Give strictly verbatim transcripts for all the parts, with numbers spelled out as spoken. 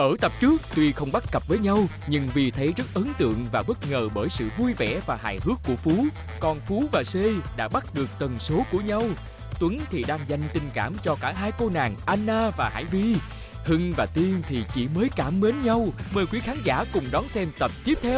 Ở tập trước, tuy không bắt cặp với nhau, nhưng Vi thấy rất ấn tượng và bất ngờ bởi sự vui vẻ và hài hước của Phú. Còn Phú và C đã bắt được tần số của nhau. Tuấn thì đang dành tình cảm cho cả hai cô nàng Anna và Hải Vi. Hưng và Tiên thì chỉ mới cảm mến nhau. Mời quý khán giả cùng đón xem tập tiếp theo.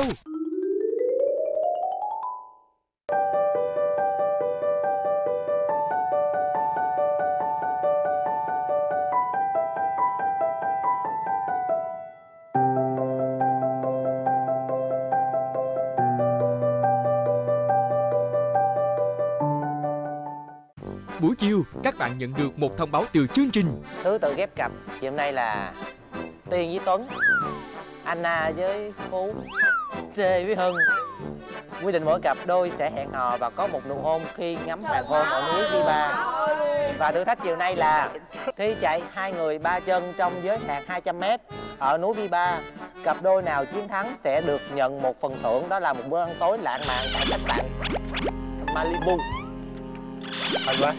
Buổi chiều, các bạn nhận được một thông báo từ chương trình. Thứ tự ghép cặp chiều nay là Tiên với Tuấn, Anna với Phú, C với Hưng. Quy định mỗi cặp đôi sẽ hẹn hò và có một nụ hôn khi ngắm hoàng hôn ở núi Vi Ba. Và thử thách chiều nay là thi chạy hai người ba chân trong giới hạn hai trăm mét ở núi Vi Ba. Cặp đôi nào chiến thắng sẽ được nhận một phần thưởng, đó là một bữa ăn tối lãng mạn tại khách sạn Malibu. Hạnh quá.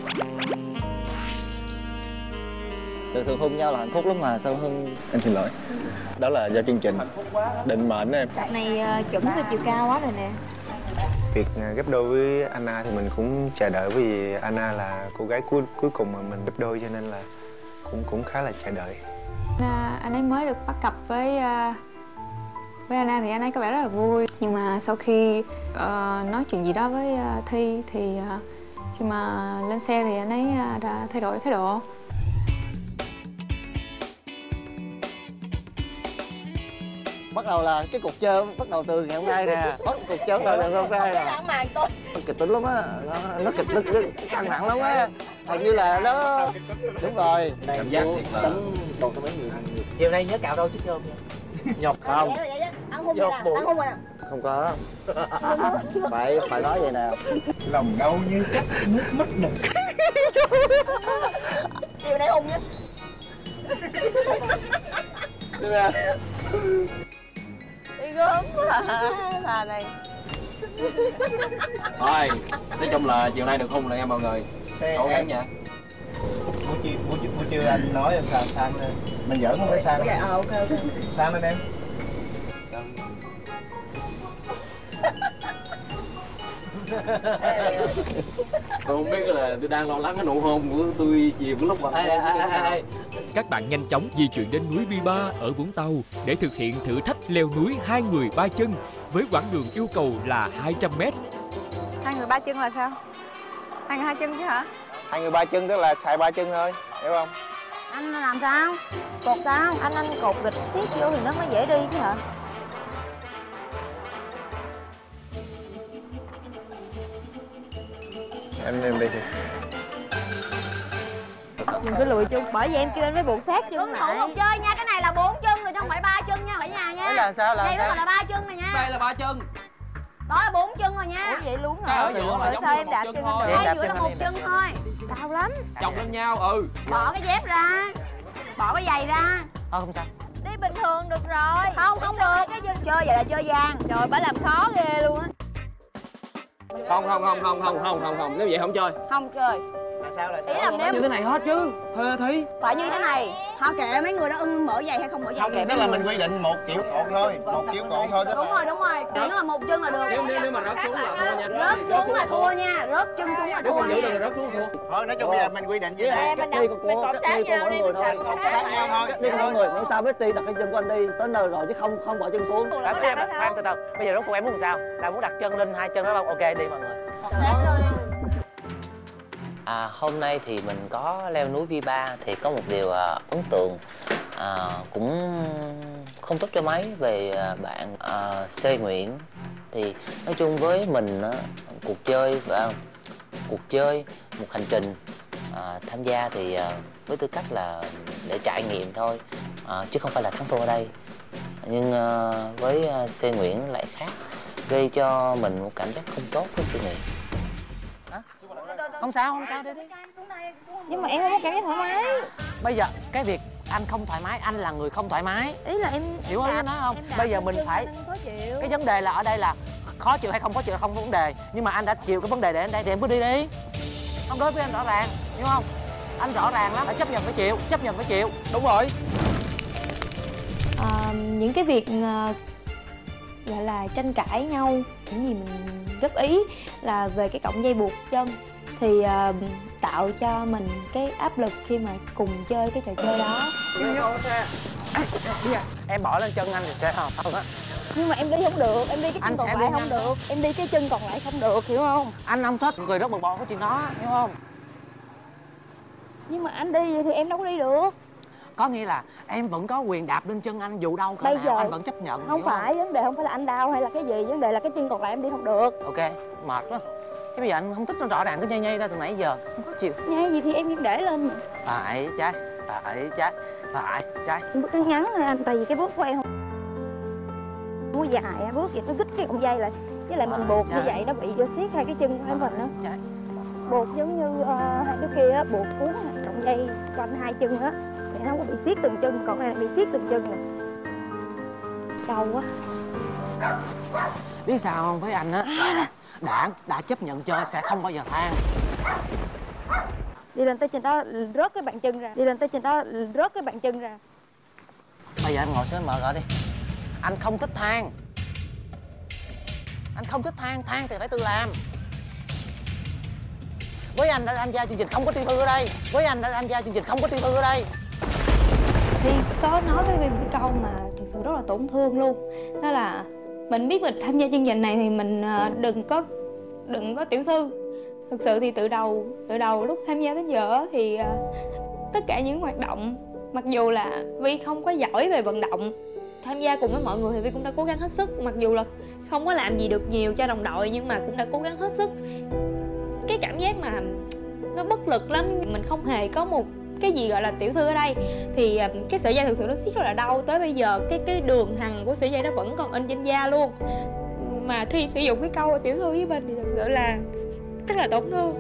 Thường thường hôn nhau là hạnh phúc lắm mà sao Hưng... Anh xin lỗi. Đó là do chương trình định mệnh đó em. Cặp này uh, chuẩn về chiều cao quá rồi nè. Việc ghép đôi với Anna thì mình cũng chờ đợi, bởi vì Anna là cô gái cuối cuối cùng mà mình ghép đôi, cho nên là cũng cũng khá là chờ đợi. À, anh ấy mới được bắt cặp với uh, với Anna thì anh ấy có vẻ rất là vui. Nhưng mà sau khi uh, nói chuyện gì đó với uh, Thi thì uh, khi mà lên xe thì anh ấy uh, đã thay đổi thái độ. Bắt đầu là cái cuộc chơi bắt đầu từ ngày hôm nay nè. Bắt cuộc chơi từ ngày hôm nay nè. Lãng mạn tôi. Nó kịch tính lắm á, nó, nó kịch tính, căng thẳng lắm á. Hình như là nó... Đúng rồi. Cảm giác thiệt là... Đồ cho mấy người. Chiều nay nhớ cạo đâu chứ cơm nha. Nhọc không? Ăn hôn vậy nè, ăn hôn vậy nè. Không có. Phải phải nói vậy nè. Lòng đau như cắt nước mắt đừng. Chiều nay hôn nhé. Được à? Đi gớm quá à, bà này. Thôi, nói chung là chiều nay được hôn rồi nha mọi người. Cố gắng nha. Buổi chiều, buổi chiều, buổi chiều anh nói em sao sang lên. Mình giỡn không phải sang. Dạ, ờ, ok, ok. Sang lên em. Tôi không biết là tôi đang lo lắng cái nụ hôn của tôi chiều cái lúc mà thấy ai ai. Các bạn nhanh chóng di chuyển đến núi Vi Ba ở Vũng Tàu để thực hiện thử thách leo núi hai người ba chân với quãng đường yêu cầu là hai trăm mét. Hai người ba chân là sao? Hai người hai chân chứ hả? Hai người ba chân tức là xài ba chân thôi, hiểu không? Anh làm sao? Cột sao? Anh anh cột gịch xiết vô thì nó mới dễ đi chứ hả? Em em đi thì. Đừng có lùi chân, bởi vì em kêu anh phải buộc sát chân Tuân thủ lại. một chơi nha, cái này là bốn chân rồi chứ không phải ba chân nha cả nhà nha. Đấy là sao là đây sao? nó còn là ba chân này nha. Đây là ba chân. Đó là bốn chân rồi nha. Ủa vậy luôn Cái hả? ở giữa là Rồi giống sao như em một đạp chân chân thôi. được? Em Hai đạp giữa là chân một anh chân thôi. Đau lắm. Chồng lên nhau, ừ. Bỏ cái dép ra, bỏ cái giày ra. Thôi không sao. Đi bình thường được rồi. Không, không được. Cái chân Chơi vậy là chơi gian. trời, bà làm khó ghê luôn á. Không không không không không không không không, nếu vậy không chơi. Không chơi. Là sao là Ý là nếu Như thế này hết chứ. Thơ Thi. phải như thế này. Họ kệ mấy người đó ưng mở giày hay không mở giày. Không, kệ tức mấy là người. mình quy định một kiểu cột thôi, một kiểu cột thôi. Đúng rồi, đúng rồi. Chỉ là một chân là được. Nếu nếu nếu mà rớt xuống là thua nha. Rớt xuống là thua nha, rớt chân xuống là Nếu thua không giữ được nha. là rớt xuống thua. Thôi nói chung bây giờ mình quy định như này. Cách đi của cô, cách đi của mỗi người thôi. Cột sát nhau thôi. Cách đi của mỗi người, miễn sao Betty đặt cái chân của anh đi tới nơi rồi chứ không không bỏ chân xuống. Em em em từ từ. Bây giờ rốt cuộc em muốn sao? Là muốn đặt chân lên hai chân đó không? Ok đi mọi người. Sát thôi. À, hôm nay thì mình có leo núi Vi Ba thì có một điều à, ấn tượng à, cũng không tốt cho mấy về à, bạn à, C Nguyễn. Thì nói chung với mình á, cuộc chơi và cuộc chơi một hành trình à, tham gia thì à, với tư cách là để trải nghiệm thôi à, chứ không phải là thắng thua ở đây. Nhưng à, với à, C Nguyễn lại khác, gây cho mình một cảm giác không tốt với C Nguyễn. Không sao, không sao, đi đi. Nhưng mà em không có cảm giác thoải mái. Bây giờ cái việc anh không thoải mái, anh là người không thoải mái. Ý là em Hiểu ý nói không? Bây giờ mình phải khó chịu. cái vấn đề là ở đây là khó chịu hay không khó chịu là không có vấn đề, nhưng mà anh đã chịu cái vấn đề để anh đây thì em cứ đi đi. Không, đối với anh rõ ràng, hiểu không? Anh rõ ràng lắm, phải chấp nhận phải chịu, chấp nhận phải chịu. Đúng rồi. À, uh, những cái việc uh, gọi là tranh cãi nhau, những gì mình góp ý là về cái cọng dây buộc chân thì uh, tạo cho mình cái áp lực khi mà cùng chơi cái trò chơi đó. Em bỏ lên chân anh thì sẽ hợp hơn á. Nhưng mà em đi không được, em đi cái chân còn lại không được. Em đi cái chân còn lại không được, hiểu không? Anh không thích, người rất bực bội cái chuyện đó, hiểu không? Nhưng mà anh đi vậy thì em đâu có đi được. Có nghĩa là em vẫn có quyền đạp lên chân anh dù đâu cỡ Bây nào giờ anh vẫn chấp nhận. Không phải, vấn đề không phải là anh đau hay là cái gì, vấn đề là cái chân còn lại em đi không được. Ok, mệt quá. Chứ bây giờ anh không thích nó rõ ràng cứ nhây nhây ra từ nãy giờ, không có chịu. Nhây gì thì em vẫn để lên. Phải trái, phải trái, phải trái. Bước ngắn ngắn thôi anh, tại vì cái bước của em không có dài, bước vậy nó gít cái cọng dây lại. Với lại mình buộc như vậy nó bị vô siết hai cái chân của mình đó. Trái. Buộc giống như uh, hai đứa kia á, buộc cuốn cọng dây quanh hai chân á thì nó không có bị siết từng chân, còn này bị siết từng chân nè. Đau quá. Biết sao không, với anh á là đã đã chấp nhận chơi sẽ không bao giờ than. Đi lên tới trên đó rớt cái bàn chân ra, đi lên tới trên đó rớt cái bàn chân ra. Bây giờ em ngồi xuống em mở gọi đi. Anh không thích than. Anh không thích than, than thì phải tự làm. Với anh đã tham gia chương trình không có tiêu thư ở đây. Với anh đã tham gia chương trình không có tiêu thư ở đây. Thì có nói với mình cái câu mà thực sự rất là tổn thương luôn. Đó là mình biết mình tham gia chương trình này thì mình đừng có đừng có tiểu thư. Thực sự thì từ đầu từ đầu lúc tham gia đến giờ thì tất cả những hoạt động, mặc dù là Vi không có giỏi về vận động, tham gia cùng với mọi người thì Vi cũng đã cố gắng hết sức. Mặc dù là không có làm gì được nhiều cho đồng đội nhưng mà cũng đã cố gắng hết sức. Cái cảm giác mà nó bất lực lắm, mình không hề có một cái gì gọi là tiểu thư ở đây. Thì cái sợi dây thực sự nó siết rất là đau. Tới bây giờ cái cái đường hằn của sợi dây nó vẫn còn in trên da luôn. Mà Thi sử dụng cái câu tiểu thư với mình thì thực sự là rất là tổn thương.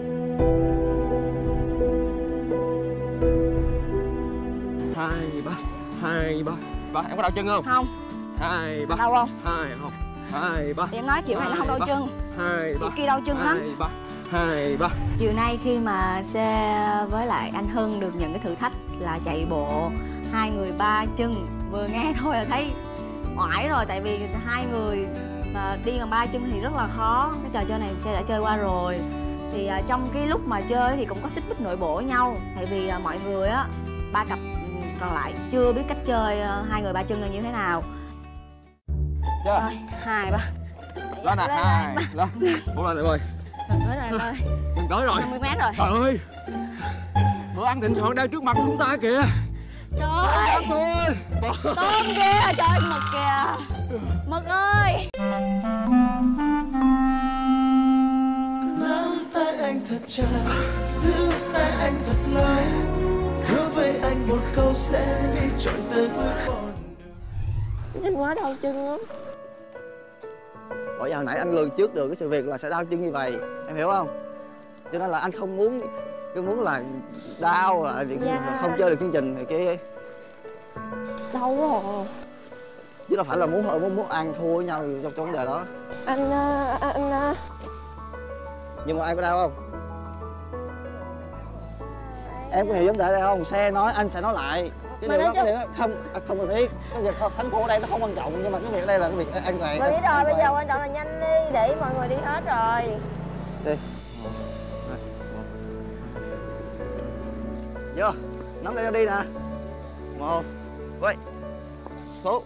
Hai ba, hai ba. Ba, em có đau chân không? Không. Hai ba. Đau không? Hai không. Hai ba. Thì em nói kiểu này nó không đau chân. Hai ba. Kiểu kia đau chân lắm. Hai ba. Hai ba. Chiều nay khi mà xe với lại anh Hưng được nhận cái thử thách là chạy bộ hai người ba chân, vừa nghe thôi là thấy oải rồi. Tại vì hai người mà đi bằng ba chân thì rất là khó. Cái trò chơi này xe đã chơi qua rồi. Thì uh, trong cái lúc mà chơi thì cũng có xích mích nội bộ với nhau. Tại vì uh, mọi người á, ba cặp còn lại chưa biết cách chơi uh, hai người ba chân là như thế nào. Chơi. Rồi, hai ba. Lên nè, hai, lên. Bốn lên em ơi. Gần tới rồi em ơi. Gần tới rồi. năm mươi mét rồi. Trời ơi. Bữa ăn thịnh soạn đang trước mặt chúng ta kìa. Trời ơi. Tôm kìa, trời mực kìa. Mực ơi. Nắm tay anh thật chặt, giữ tay anh thật lâu. Hứa với anh một câu sẽ đi trọn tới cuối con đường. Nhanh quá đau chân lắm. Bởi giờ hồi nãy anh lường trước được cái sự việc là sẽ đau chân như vậy, em hiểu không? Cho nên là anh không muốn, cứ muốn là đau là Dạ. không chơi được chương trình thì cái Đau quá à. chứ đâu phải là muốn muốn muốn ăn thua với nhau trong trong vấn đề đó. Anh anh, anh Nhưng mà anh có đau không? Em có hiểu vấn đề đây không? Xe nói anh sẽ nói lại. Cái điều đó, cái điều đó không không cần thiết. Cái việc thắng thua ở đây nó không quan trọng, nhưng mà cái việc ở đây là cái việc an toàn. Mà biết rồi, bây giờ quan trọng là nhanh đi để mọi người đi hết rồi. Đi. Vô, nắm tay ra đi nè. Một, quay, số.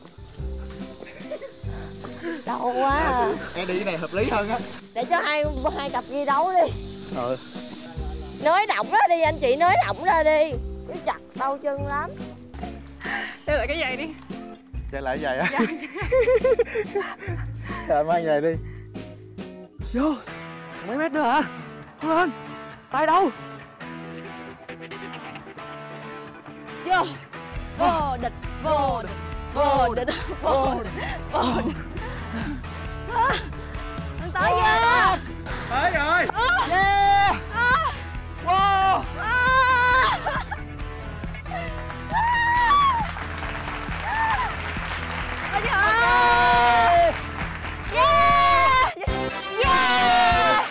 Đau quá à. Em đi cái này hợp lý hơn á. Để cho hai hai cặp ghi đấu đi. Ừ. Nới rộng ra đi anh chị, nới rộng ra đi. Chứ chặt đau chân lắm. Đưa lại cái giày đi. Chạy lại giày á. Rồi mang giày đi. Vô. Mấy mét nữa hả? Không lên. Tay đâu? Vô. Vô địch, vô địch, vô địch, vô địch, vô địch. Anh tới chưa? Tới rồi. Yeah. Wow. Ôi trời ơi. Yeah. Yeah.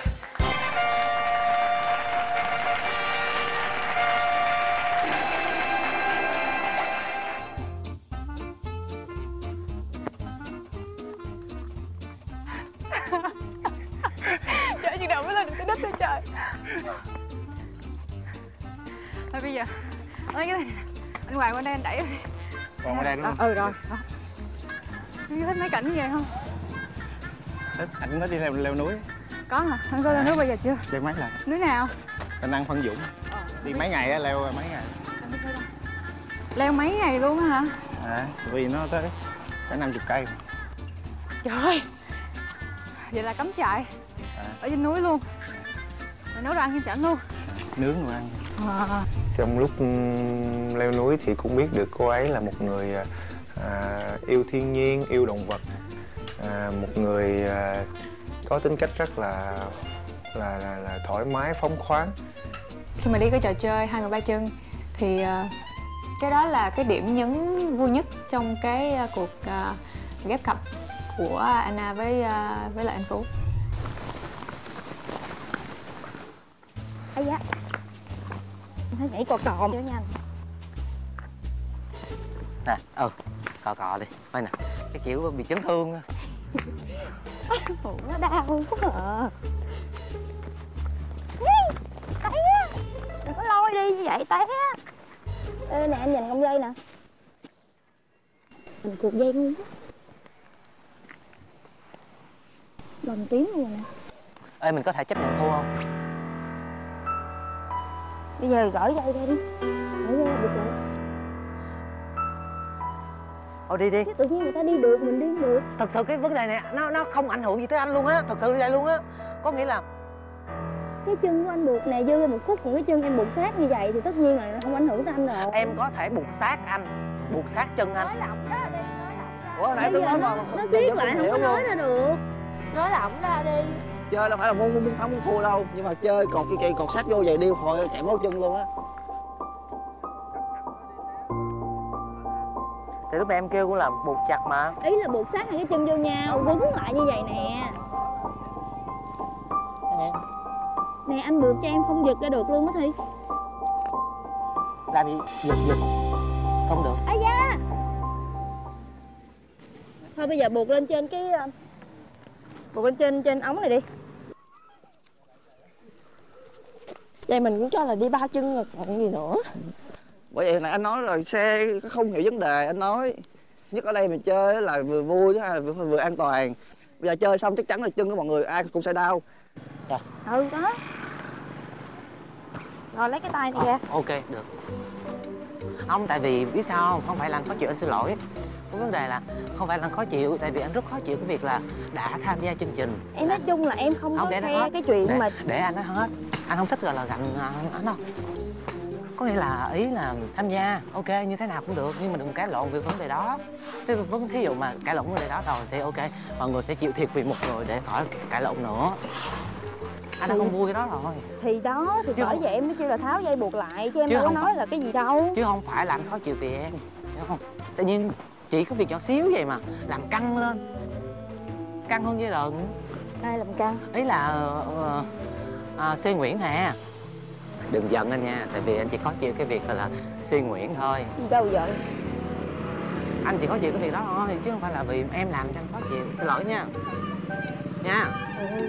chết tôi trời. Thôi bây giờ lấy cái này anh Hoàng qua đây anh đẩy đi. Còn ở đây đúng không? À, ừ rồi. Anh thích mấy cảnh như vậy không? Thích. Anh mới đi leo leo núi. Có hả? Anh có leo núi bao giờ chưa? Leo mấy lần. Núi nào? Anh ăn Phân Dũng. Đi mấy ngày á, leo mấy ngày. Leo mấy ngày luôn á hả? À, vì nó tới cả năm chục cây. Trời ơi. Vậy là cắm trại à. Ở trên núi luôn. Rồi nấu đồ ăn cho ảnh luôn. Nướng đồ ăn. À. Trong lúc leo núi thì cũng biết được cô ấy là một người à, yêu thiên nhiên, yêu động vật, à, một người à, có tính cách rất là là, là là thoải mái, phóng khoáng. Khi mà đi cái trò chơi hai người ba chân thì uh, cái đó là cái điểm nhấn vui nhất trong cái uh, cuộc uh, ghép cặp của Anna với uh, với lại anh Phú. Ây da, em thấy nhảy cò cò chứ nha. Nè, ừ, cò cò đi, coi nè, cái kiểu bị chấn thương á. Nó đau quá à. Té á, đừng có lôi đi như vậy té á. Ê nè, anh nhìn con dây nè. Mình cột dây luôn á. Lần tím luôn nè. Ê, mình có thể chấp nhận thua không? Bây giờ gỡ dây ra đi. Gỡ dây ra được rồi. Thôi đi đi. Chứ tự nhiên người ta đi được, mình đi không được. Thật sự cái vấn đề này nó nó không ảnh hưởng gì tới anh luôn á. Thật sự như vậy luôn á. Có nghĩa là cái chân của anh buộc nè, dư ra một khúc, những cái chân em buộc sát như vậy thì tất nhiên là không ảnh hưởng tới anh rồi. Em có thể buộc sát anh, buộc sát chân anh. Nói lỏng ra đi, nói lỏng ra. Ủa, nãy tôi nói mà nó siết lại không có nói ra được. Nói lỏng ra đi. Chơi đâu phải là muốn muốn thắng muốn thua đâu, nhưng mà chơi cột cái cây cột sát vô vậy đi hồi chạy máu chân luôn á. Thì lúc này em kêu cũng là buộc chặt mà. Ý là buộc sát hai cái chân vô nhau, quấn lại như vậy nè. Nè. Nè anh buộc cho em không giật ra được luôn á Thi. Làm gì? Giật giật. Không được. Ây da. Thôi bây giờ buộc lên trên cái buộc lên trên trên ống này đi. Vậy mình cũng cho là đi ba chân rồi còn gì nữa. Bởi vậy là anh nói rồi, xe không hiểu vấn đề, anh nói nhất ở đây mình chơi là vừa vui chứ vừa, vừa an toàn. Bây giờ chơi xong chắc chắn là chân của mọi người ai cũng sẽ đau. Dạ. Ừ đó. Rồi lấy cái tay này ra. Ok, được. Không, tại vì biết sao không? Không phải là anh khó chịu, anh xin lỗi. Cái vấn đề là không phải là anh khó chịu, tại vì anh rất khó chịu cái việc là đã tham gia chương trình. Em nói chung là em không, không có khe cái chuyện để, mà để anh nói hết. Anh không thích gọi là gạnh anh đâu. Có nghĩa là ý là tham gia, ok như thế nào cũng được, nhưng mà đừng cãi lộn về vấn đề đó. Thế vấn thí dụ mà cãi lộn vấn đề đó rồi thì ok, mọi người sẽ chịu thiệt vì một người để khỏi cãi lộn nữa. Anh đã không vui cái đó rồi. Thì đó, thì bởi vậy em mới kêu là tháo dây buộc lại chứ em đâu có nói phải là cái gì đâu. Chứ không phải là anh khó chịu vì em, hiểu không? Tự nhiên chỉ có việc nhỏ xíu vậy mà làm căng lên, căng hơn dây đờn. Ai làm căng? Ý là uh, uh, C Nguyễn nè. Đừng giận anh nha, tại vì anh chỉ khó chịu cái việc là C Nguyễn thôi. Đâu giận? Anh chỉ khó chịu cái việc đó thôi, chứ không phải là vì em làm cho anh khó chịu. Xin lỗi nha. Nha. Ừ.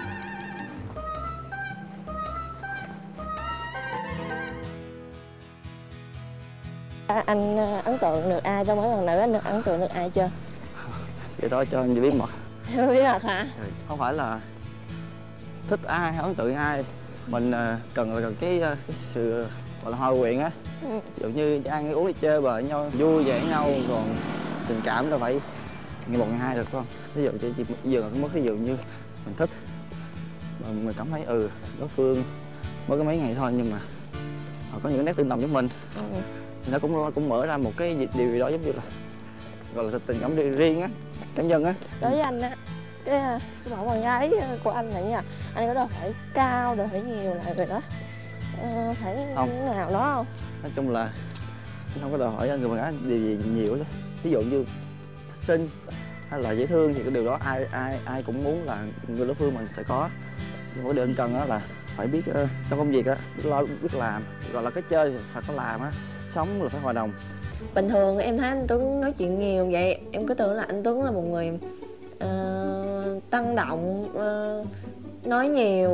À, anh ấn tượng được ai trong mấy bạn nữ, anh ấn tượng được ai chưa? Vậy thôi cho anh biết mật. Biết mật hả? Không phải là thích ai hay ấn tượng ai, mình cần là cần cái, cái sự gọi là hòa quyện á. Ừ. Ví dụ như ăn uống đi chơi bời với nhau, vui vẻ với nhau, còn tình cảm đâu phải ngày một ngày hai được không? Ví dụ chỉ giờ cái mức ví dụ như mình thích mà mình cảm thấy ừ đối phương mới có mấy ngày thôi nhưng mà họ có những nét tương đồng với mình. Ừ. Nó cũng cũng mở ra một cái điều gì đó giống như là gọi là tình cảm riêng á, cá nhân á. Đối với anh á, cái, cái mẫu bạn gái của anh là như là anh có đòi hỏi cao, đòi hỏi nhiều lại về đó, ờ, phải không. Như nào đó không? Nói chung là không có đòi hỏi người bạn gái điều gì nhiều chứ. Ví dụ như xinh hay là dễ thương thì cái điều đó ai ai ai cũng muốn là người đối phương mình sẽ có. Nhưng mà điều anh cần á là phải biết uh, trong công việc á biết lo biết làm, gọi là cái chơi thì phải có làm á, sống là phải hòa đồng. Bình thường em thấy anh Tuấn nói chuyện nhiều vậy, em cứ tưởng là anh Tuấn là một người uh, tăng động, uh, nói nhiều. Nhưng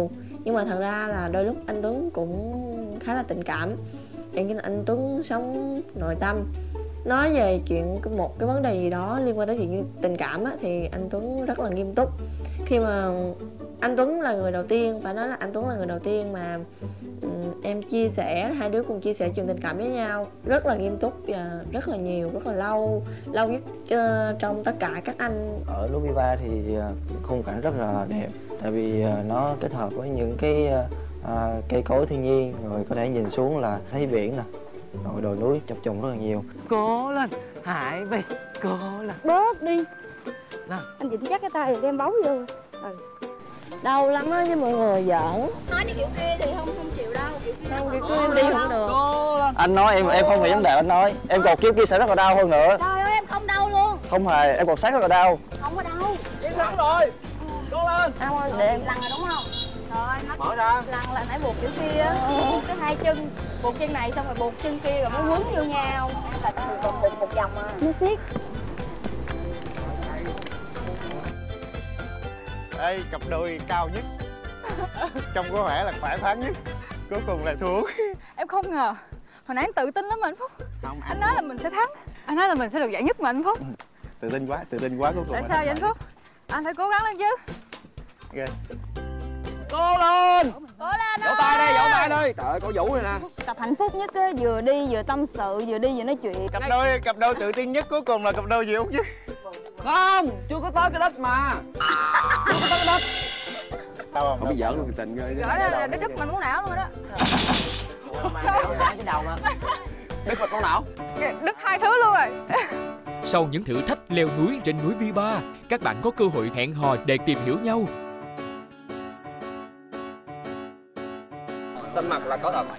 Nhưng mà thật ra là đôi lúc anh Tuấn cũng khá là tình cảm. Dạng như là anh Tuấn sống nội tâm. Nói về chuyện một cái vấn đề gì đó liên quan tới chuyện tình cảm á, thì anh Tuấn rất là nghiêm túc. Khi mà anh Tuấn là người đầu tiên, phải nói là anh Tuấn là người đầu tiên mà um, em chia sẻ, hai đứa cùng chia sẻ chuyện tình cảm với nhau rất là nghiêm túc và rất là nhiều, rất là lâu, lâu nhất uh, trong tất cả các anh. Ở núi Viva thì uh, khung cảnh rất là đẹp, tại vì uh, nó kết hợp với những cái uh, uh, cây cối thiên nhiên, rồi có thể nhìn xuống là thấy biển nè, rồi đồi núi chập trùng rất là nhiều. Cố lên Hải Vy, cố lên. Bớt đi nào. Anh Vịnh chắc cái tay rồi đem bóng vô. Ừ. Đau lắm á với mọi người giỡn. Nói đi kiểu kia thì không không chịu đâu. Kiểu kia không, kiểu kia em đi không được. Anh nói em em không phải vấn đề anh nói. Em cột kiểu kia sẽ rất là đau hơn nữa. Trời ơi em không đau luôn. Không hề, em cột sát rất là đau. Không có đau. Em lăn rồi. Cố lên. Anh ơi để em lăn rồi đúng không? Rồi mở ra. Lăn là phải buộc kiểu kia á. Buộc cái hai chân, buộc chân này xong rồi buộc chân kia rồi mới quấn vô nhau. Em là mình còn buộc một vòng mà. Nó siết. Đây, cặp đôi cao nhất. Trông có vẻ là khỏe khoắn nhất. Cuối cùng là thua. Em không ngờ. Hồi nãy anh tự tin lắm mà anh Phúc. Không, anh nói là mình sẽ thắng. Anh nói là mình sẽ được giải nhất mà anh Phúc. Tự tin quá, tự tin quá cuối cùng. Tại sao vậy anh Phúc? Anh phải cố gắng lên chứ. Ok. Cố lên. Cố lên. Vỗ tay đây, vỗ tay đây. Trời ơi, cổ Vũ này nè. Tập hạnh phúc nhất á, vừa đi vừa tâm sự, vừa đi vừa nói chuyện. Cặp đôi, cặp đôi tự tin nhất cuối cùng là cặp đôi gì không chứ? Không, chưa có tới cái đích mà. Chưa có tới cái đích. Đâu không? Không biết giỡn luôn tình ghê. Rõ ra là cái đứt mình muốn não luôn đó. Cái đầu mà. Đứt mặt con não. Đứt hai thứ luôn rồi. Sau những thử thách leo núi trên núi Viba, các bạn có cơ hội hẹn hò để tìm hiểu nhau. Xanh mặt là có thật.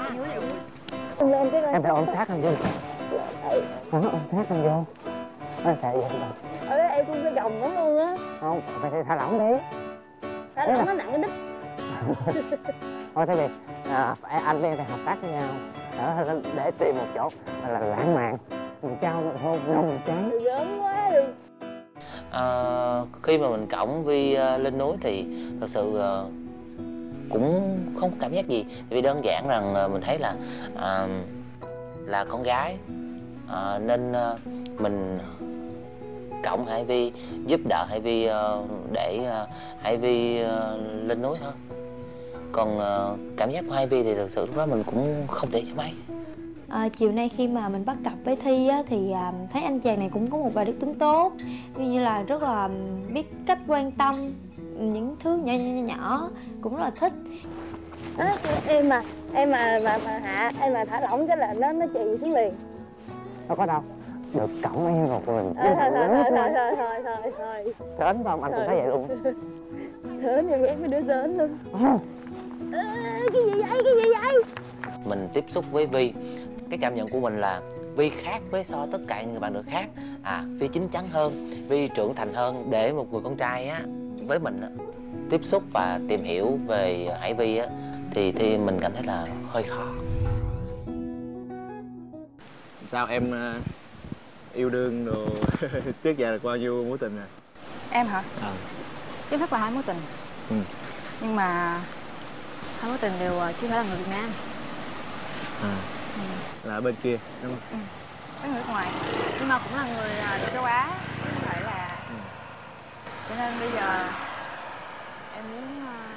Em phải ôm sát anh vô. Ôm sát anh vô. Anh sợ vậy đâu. Ở đây em cũng cái gồng lắm luôn á. Không, phải thả lỏng đi. Thả lỏng nó nặng cái đít. Thôi thế thì à, anh với em phải hợp tác với nhau để, để tìm một chỗ là lãng mạn, mình trao một hôn nồng một trái. Gớm quá đi. À, khi mà mình cõng Vi uh, lên núi thì thật sự uh, cũng không có cảm giác gì, vì đơn giản rằng uh, mình thấy là uh, là con gái uh, nên uh, mình cõng Hải Vi, giúp đỡ Hải Vi uh, để uh, Hải Vi uh, lên núi thôi. Còn uh, cảm giác của Hải Vi thì thực sự lúc đó mình cũng không để cho mấy. À, chiều nay khi mà mình bắt cặp với Thi á, thì à, thấy anh chàng này cũng có một vài đức tính tốt, ví dụ như là rất là biết cách quan tâm những thứ nhỏ nhỏ, nhỏ cũng rất là thích. Đó, em mà em mà mà, mà hạ em mà thả lỏng cái là nó nó chì xuống liền. Đâu có đâu, được cõng em một mình. À, thôi, thôi, thôi, thôi, thôi, thôi, thôi, thôi. Sến không? Anh cũng thấy vậy luôn. Sến như em mới đứa sến luôn. À, cái gì vậy, cái gì vậy? Mình tiếp xúc với Vi, cái cảm nhận của mình là Vi khác với so tất cả những bạn nữ khác. À, Vi chín chắn hơn, Vi trưởng thành hơn. Để một người con trai á, với mình á, tiếp xúc và tìm hiểu về Hải Vi á, thì thì mình cảm thấy là hơi khó. Sao em uh, yêu đương rồi trước giờ là bao nhiêu mối tình rồi? Em hả? À. Chính thức là hai mối tình. Ừ. Nhưng mà hai mối tình đều chưa phải là người Việt Nam. À. Ừ. Là ở bên kia đúng không? Ừ. Với người nước ngoài. Nhưng mà cũng là người châu Á, không phải là. Ừ. Cho nên bây giờ em muốn uh,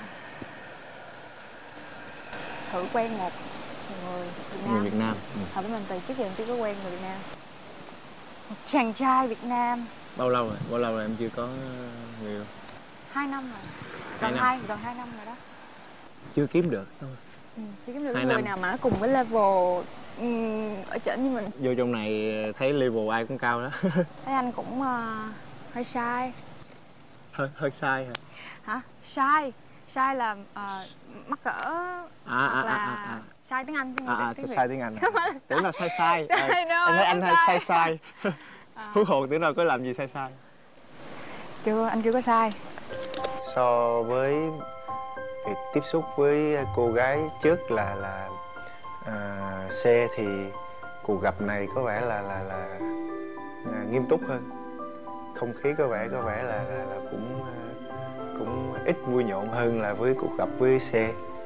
thử quen một người Việt Nam. Người Việt Nam. Ừ. Hợp với mình, từ trước giờ em chưa có quen người Việt Nam. Một chàng trai Việt Nam. Bao lâu rồi? Bao lâu rồi em chưa có người yêu? Hai năm rồi. Hai Gần năm. hai, gần hai năm rồi đó. Chưa kiếm được đúng không? Ừ, chưa kiếm được Hai người năm. nào mà nó cùng với level um, ở trển như mình. Vô trong này thấy level ai cũng cao đó. Thấy anh cũng uh, hơi shy. Hơi hơi sai hả? Hả? Shy. Shy là uh, mắc cỡ. À, hoặc à, là à, à, à. shy tiếng Anh. À, à, tiếng sai tiếng Anh. Không phải là tưởng nào sai sai. Sai, À, no, em thấy anh hay sai sai. À. Hú hồn tưởng nào có làm gì sai sai. Chưa, anh chưa có sai. So với việc tiếp xúc với cô gái trước là là uh, xe thì cuộc gặp này có vẻ là là là, là nghiêm túc hơn, không khí có vẻ có vẻ là là, là cũng uh, cũng ít vui nhộn hơn là với cuộc gặp với C.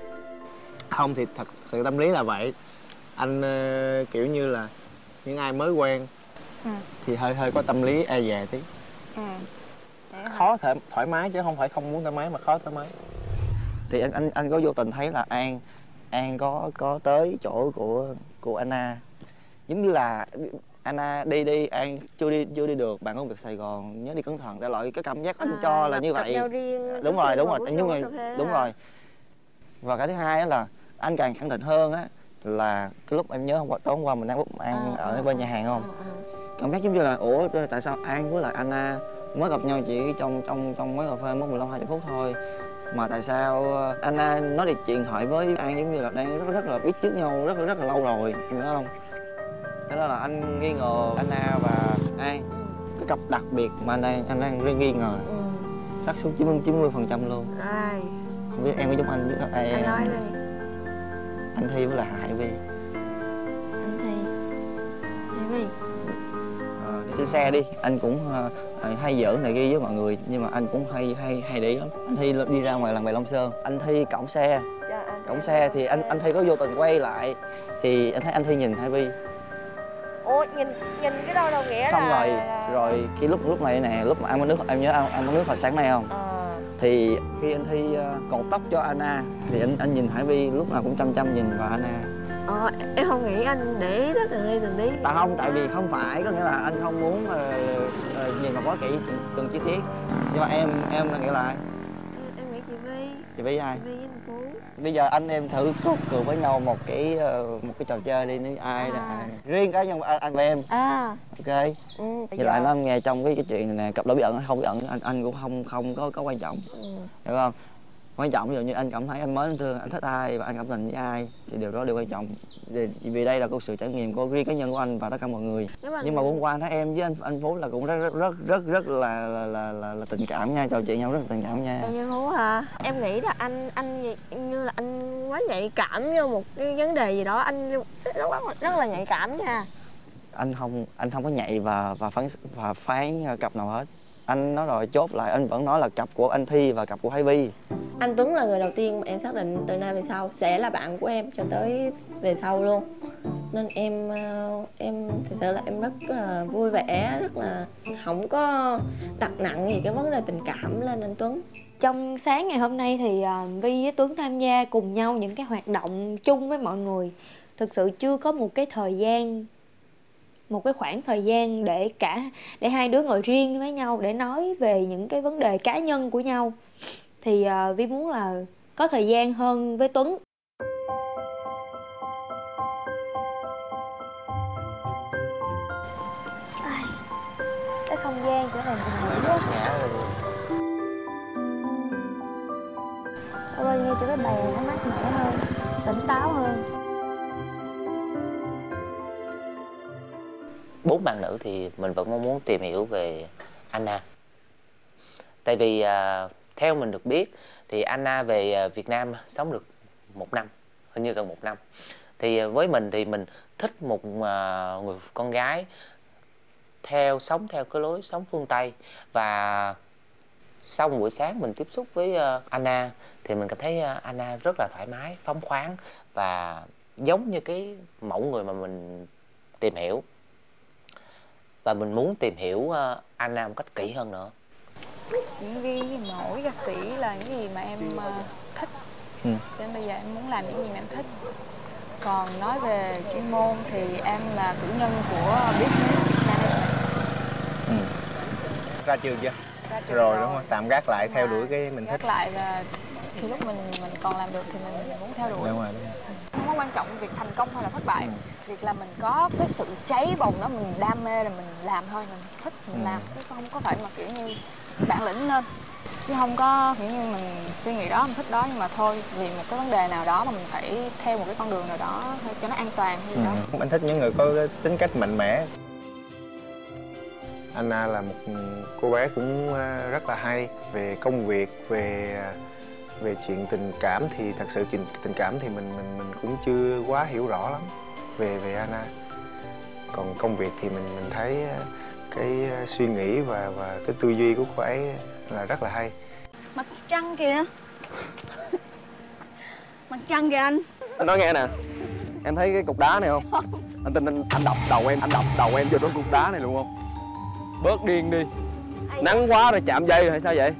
Không thì thật sự tâm lý là vậy. Anh uh, kiểu như là những ai mới quen ừ. thì hơi hơi có tâm lý e dè tí. Ừ. Khó thể thoải mái chứ không phải không muốn thoải mái mà khó thoải mái. Thì anh anh anh có vô tình thấy là An An có có tới chỗ của của Anna, giống như là Anna đi đi An chưa đi chưa đi được, bạn có việc Sài Gòn nhớ đi cẩn thận, đại loại cái cảm giác anh à, cho là như vậy. Riêng, đúng rồi đúng rồi anh giống như đúng à. rồi. Và cái thứ hai là anh càng khẳng định hơn á là cái lúc em nhớ hôm qua tối hôm qua mình đang úp An à, ở à, bên nhà hàng không, à, cảm giác giống như là ủa tại sao An với lại Anna mới gặp nhau chỉ trong trong trong quán cà phê mới mười lăm hai mươi phút thôi, mà tại sao Anna nói được chuyện thoại với An giống như là đang rất rất là biết trước nhau rất rất là lâu rồi, em hiểu không? Thế đó là anh nghi ngờ Anna và An cái cặp đặc biệt mà anh đang anh đang rất nghi ngờ. Ừ. Xác suất chín mươi phần trăm luôn. Ai? Không biết em có giống anh biết không? Ai nói đi. Anh Thi với là Hải Vi. Anh Thi Hải Vi à, đi trên xe đi anh cũng uh, hay giỡn này ghi với mọi người, nhưng mà anh cũng hay hay hay để ý lắm. Anh Thi đi ra ngoài làng Bè Long Sơn, anh Thi cõng xe cõng xe thì anh anh Thi có vô tình quay lại thì anh thấy anh Thi nhìn Hải Vi. Ủa nhìn nhìn cái đâu đâu nghĩa xong là... rồi rồi cái lúc lúc này nè, lúc mà ăn món nước em nhớ ăn ăn món nước hồi sáng nay không? À. Thì khi anh Thi uh, cột tóc cho Anna thì anh anh nhìn Hải Vi lúc nào cũng chăm chăm nhìn vào Anna. Ờ, em không nghĩ anh để ý tới từng ly từng tí. Tại không, tại vì không phải, có nghĩa là anh không muốn uh, uh, nhìn vào quá kỹ từng chi tiết. Nhưng mà em em là nghĩa là ai? Em, em nghĩ chị Vi. Chị Vi ai? Chị Vi với anh Phú. Bây giờ anh em thử cốt cười với nhau một cái uh, một cái trò chơi đi, nếu ai à. là riêng cá nhân anh, anh và em. À. Ok. Ừ, thì lại nó nghe trong cái cái chuyện này nè, cặp đôi bí ẩn hay không bí ẩn anh anh cũng không không có có quan trọng. Ừ. Hiểu không? Quan trọng ví dụ như anh cảm thấy anh mới thương, anh thích ai và anh cảm tình với ai thì điều đó đều quan trọng. Vì đây là câu sự trải nghiệm của riêng cá nhân của anh và tất cả mọi người. Nhưng mà, Nhưng mà hôm qua thấy em với anh anh Phú là cũng rất rất rất rất rất là là là, là, là tình cảm nha, trò chuyện nhau rất là tình cảm nha. Em Phú hả? Em nghĩ là anh anh như là anh quá nhạy cảm vô một cái vấn đề gì đó, anh rất rất là nhạy cảm nha. Anh không anh không có nhạy và và phán và phán cặp nào hết. Anh nói rồi chốt lại, anh vẫn nói là cặp của anh Thi và cặp của Hải Vi. Anh Tuấn là người đầu tiên mà em xác định từ nay về sau sẽ là bạn của em cho tới về sau luôn. Nên em em thực sự là em rất là vui vẻ, rất là không có đặt nặng gì cái vấn đề tình cảm lên anh Tuấn. Trong sáng ngày hôm nay thì Vi với Tuấn tham gia cùng nhau những cái hoạt động chung với mọi người. Thực sự chưa có một cái thời gian một cái khoảng thời gian để cả để hai đứa ngồi riêng với nhau để nói về những cái vấn đề cá nhân của nhau. Thì uh, Vi muốn là có thời gian hơn với Tuấn. Ai, cái không gian trở thành tình nghĩa quá. Ở bên nghe cho cái bè nó mát mẻ hơn, tỉnh táo hơn. Bốn bạn nữ thì mình vẫn mong muốn tìm hiểu về Anna. Tại vì uh, theo mình được biết thì Anna về Việt Nam sống được một năm, hình như gần một năm. Thì với mình thì mình thích một uh, người con gái theo sống theo cái lối sống phương Tây. Và sau một buổi sáng mình tiếp xúc với uh, Anna thì mình cảm thấy uh, Anna rất là thoải mái, phóng khoáng và giống như cái mẫu người mà mình tìm hiểu. Và mình muốn tìm hiểu uh, Anna một cách kỹ hơn nữa. Diễn viên với mỗi ca sĩ là những gì mà em uh, thích. Ừ. Cho nên bây giờ em muốn làm những gì mà em thích. Còn nói về chuyên môn thì em là cử nhân của Business Management. Ừ. Ra trường chưa? Ra trường rồi, rồi đúng không? Tạm gác lại đúng theo đuổi cái mình gác thích. Gác lại và khi lúc mình mình còn làm được thì mình muốn theo đuổi. Đúng rồi, đúng rồi. Không có quan trọng việc thành công hay là thất bại. Ừ. Việc là mình có cái sự cháy bồng đó, mình đam mê rồi mình làm thôi, mình thích mình ừ. làm, chứ không có phải mà kiểu như bản lĩnh lên. Chứ không có kiểu như mình suy nghĩ đó, mình thích đó nhưng mà thôi vì một cái vấn đề nào đó mà mình phải theo một cái con đường nào đó cho nó an toàn hay gì ừ. đó. Anh thích những người có tính cách mạnh mẽ. Anna là một cô bé cũng rất là hay về công việc, về về chuyện tình cảm thì thật sự chuyện tình cảm thì mình mình mình cũng chưa quá hiểu rõ lắm về về Anna. Còn công việc thì mình mình thấy cái suy nghĩ và và cái tư duy của cô ấy là rất là hay. Mặt trăng kìa. Mặt trăng kìa anh. Anh nói nghe nè, em thấy cái cục đá này không? Anh tin anh, anh đập đầu em, anh đập đầu em vô cái cục đá này luôn không? Bớt điên đi. Nắng quá rồi chạm dây rồi hay sao vậy?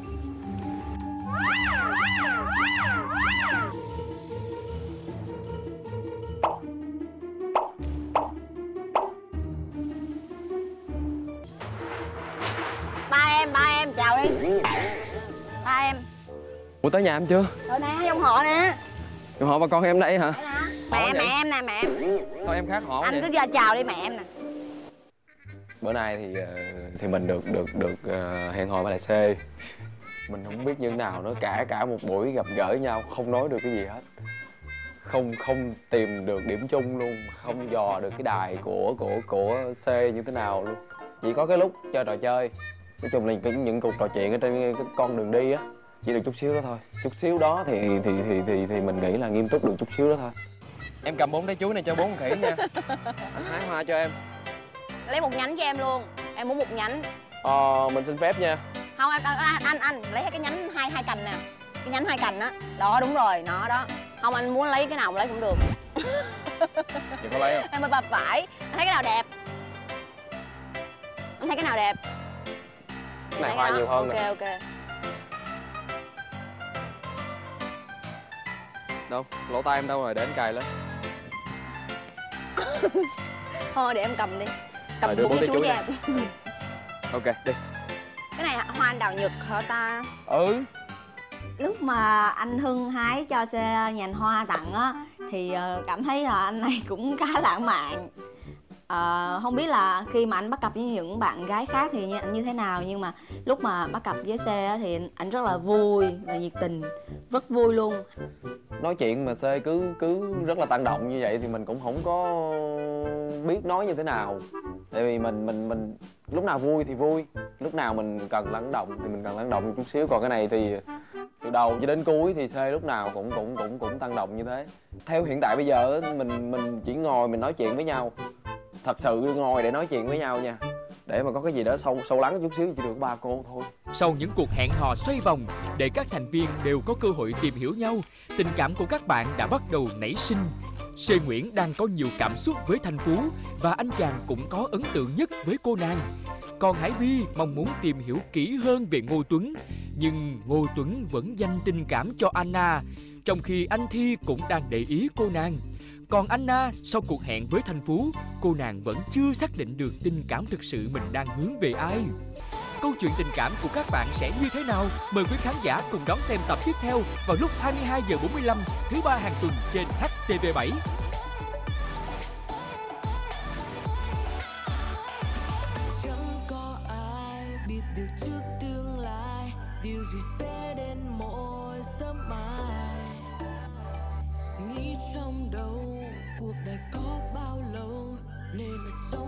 Ba em, ba em chào đi. Ba em. Ủa tới nhà em chưa? Rồi nè, dòng họ nè. Dòng họ bà con em đây hả? Mẹ, mẹ em nè, mẹ em. Sao em khác họ Anh vậy? cứ ra chào đi mẹ em nè. Bữa nay thì thì mình được được được uh, hẹn hò với lại C. Mình không biết như thế nào nữa, cả cả một buổi gặp gỡ nhau không nói được cái gì hết, không không tìm được điểm chung luôn, không dò được cái đài của của của C như thế nào luôn. Chỉ có cái lúc chơi trò chơi, nói chung là những, những cuộc trò chuyện ở trên cái con đường đi á, chỉ được chút xíu đó thôi. Chút xíu đó thì thì thì thì thì mình nghĩ là nghiêm túc được chút xíu đó thôi. Em cầm bốn trái chuối này cho bốn con khỉ nha. Anh hái hoa cho em. Lấy một nhánh cho em luôn. Em muốn một nhánh. Ờ, mình xin phép nha. Không, anh anh anh, anh lấy cái nhánh hai hai cành nè. Cái nhánh hai cành á. Đó, đúng rồi, nó đó. Không, anh muốn lấy cái nào mà lấy cũng được. Chị có lấy không? Em ơi, bà phải. Anh thấy cái nào đẹp? Anh thấy cái nào đẹp? Cái này hoa nhiều hơn ok, nè. Ok, ok. Đâu? Lỗ tai em đâu rồi? Để anh cài lên. Thôi để em cầm đi. Cầm Rồi, đưa bốn bốn cái trái chuối chuối cho em. Ok, đi. Cái này hoa anh đào nhật hả ta? Ừ. Lúc mà anh Hưng hái cho C nhành hoa tặng á thì cảm thấy là anh này cũng khá lãng mạn. Ờ, không biết là khi mà anh bắt cặp với những bạn gái khác thì như, như thế nào, nhưng mà lúc mà bắt cặp với C á, thì anh rất là vui và nhiệt tình, rất vui luôn. Nói chuyện mà C cứ cứ rất là tăng động như vậy thì mình cũng không có biết nói như thế nào. Tại vì mình mình mình lúc nào vui thì vui, lúc nào mình cần lắng động thì mình cần lắng động một chút xíu. Còn cái này thì từ đầu cho đến cuối thì C lúc nào cũng cũng cũng cũng tăng động như thế. Theo hiện tại bây giờ mình mình chỉ ngồi mình nói chuyện với nhau, thật sự ngồi để nói chuyện với nhau nha, để mà có cái gì đó sâu sâu lắng chút xíu chỉ được ba cô thôi. Sau những cuộc hẹn hò xoay vòng để các thành viên đều có cơ hội tìm hiểu nhau, tình cảm của các bạn đã bắt đầu nảy sinh. C Nguyễn đang có nhiều cảm xúc với Thanh Phú và anh chàng cũng có ấn tượng nhất với cô nàng. Còn Hải Vi mong muốn tìm hiểu kỹ hơn về Ngô Tuấn, nhưng Ngô Tuấn vẫn dành tình cảm cho Anna, trong khi anh Thi cũng đang để ý cô nàng. Còn Anna, sau cuộc hẹn với Thanh Phú, cô nàng vẫn chưa xác định được tình cảm thực sự mình đang hướng về ai. Câu chuyện tình cảm của các bạn sẽ như thế nào? Mời quý khán giả cùng đón xem tập tiếp theo vào lúc hai mươi hai giờ bốn mươi lăm thứ ba hàng tuần trên H T V bảy. Chẳng có ai biết được trước tương lai, điều gì sẽ đến mỗi sớm mai. Nghĩ trong đầu cuộc đời có bao lâu nên là sống